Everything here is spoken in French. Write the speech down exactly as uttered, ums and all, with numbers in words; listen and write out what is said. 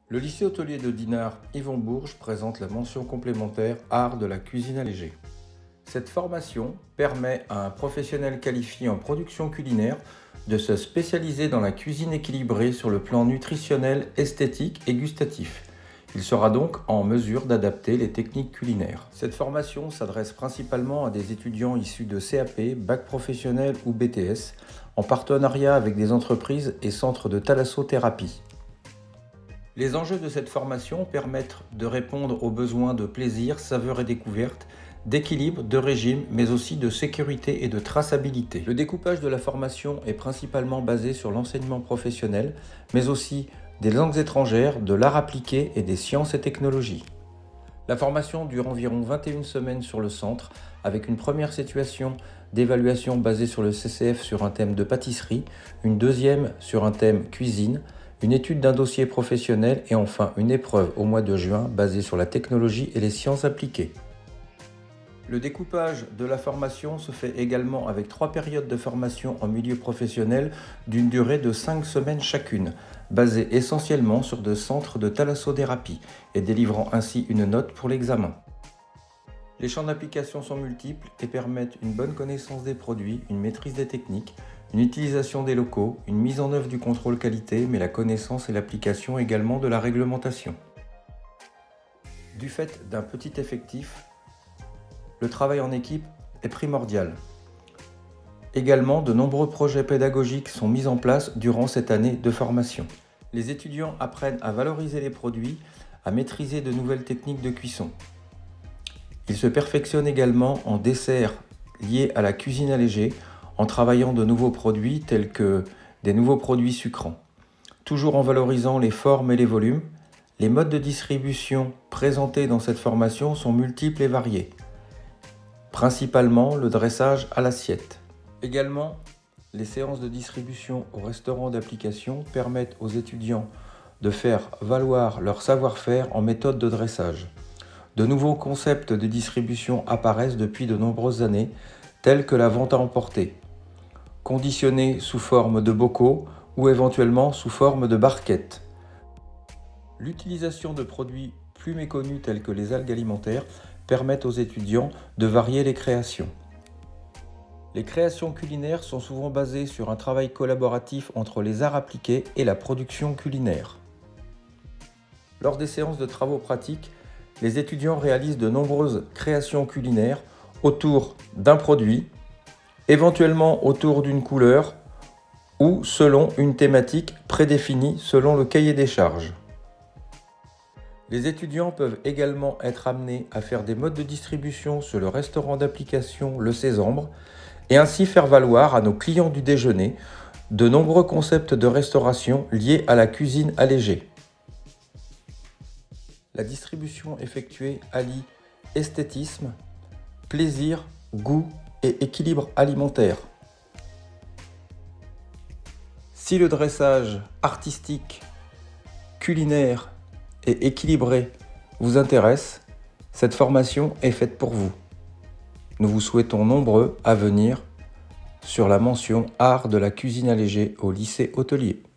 Le lycée hôtelier de Dinard Yvon Bourges présente la mention complémentaire Art de la cuisine allégée. Cette formation permet à un professionnel qualifié en production culinaire de se spécialiser dans la cuisine équilibrée sur le plan nutritionnel, esthétique et gustatif. Il sera donc en mesure d'adapter les techniques culinaires. Cette formation s'adresse principalement à des étudiants issus de C A P, bac professionnel ou B T S, en partenariat avec des entreprises et centres de thalassothérapie. Les enjeux de cette formation permettent de répondre aux besoins de plaisir, saveur et découverte, d'équilibre, de régime, mais aussi de sécurité et de traçabilité. Le découpage de la formation est principalement basé sur l'enseignement professionnel, mais aussi des langues étrangères, de l'art appliqué et des sciences et technologies. La formation dure environ vingt et une semaines sur le centre, avec une première situation d'évaluation basée sur le C C F sur un thème de pâtisserie, une deuxième sur un thème cuisine, une étude d'un dossier professionnel et enfin une épreuve au mois de juin basée sur la technologie et les sciences appliquées. Le découpage de la formation se fait également avec trois périodes de formation en milieu professionnel d'une durée de cinq semaines chacune, basées essentiellement sur des centres de thalassothérapie et délivrant ainsi une note pour l'examen. Les champs d'application sont multiples et permettent une bonne connaissance des produits, une maîtrise des techniques, une utilisation des locaux, une mise en œuvre du contrôle qualité, mais la connaissance et l'application également de la réglementation. Du fait d'un petit effectif, le travail en équipe est primordial. Également, de nombreux projets pédagogiques sont mis en place durant cette année de formation. Les étudiants apprennent à valoriser les produits, à maîtriser de nouvelles techniques de cuisson. Ils se perfectionnent également en desserts liés à la cuisine allégée, en travaillant de nouveaux produits tels que des nouveaux produits sucrants. Toujours en valorisant les formes et les volumes, les modes de distribution présentés dans cette formation sont multiples et variés. Principalement le dressage à l'assiette. Également, les séances de distribution au restaurant d'application permettent aux étudiants de faire valoir leur savoir-faire en méthode de dressage. De nouveaux concepts de distribution apparaissent depuis de nombreuses années, tels que la vente à emporter, conditionnée sous forme de bocaux ou éventuellement sous forme de barquettes. L'utilisation de produits plus méconnus tels que les algues alimentaires permettent aux étudiants de varier les créations. Les créations culinaires sont souvent basées sur un travail collaboratif entre les arts appliqués et la production culinaire. Lors des séances de travaux pratiques, les étudiants réalisent de nombreuses créations culinaires autour d'un produit, éventuellement autour d'une couleur ou selon une thématique prédéfinie selon le cahier des charges. Les étudiants peuvent également être amenés à faire des modes de distribution sur le restaurant d'application Le Sésambre et ainsi faire valoir à nos clients du déjeuner de nombreux concepts de restauration liés à la cuisine allégée. La distribution effectuée allie esthétisme, plaisir, goût et équilibre alimentaire. Si le dressage artistique, culinaire et équilibré vous intéresse, cette formation est faite pour vous. Nous vous souhaitons nombreux à venir sur la mention Art de la cuisine allégée au lycée hôtelier.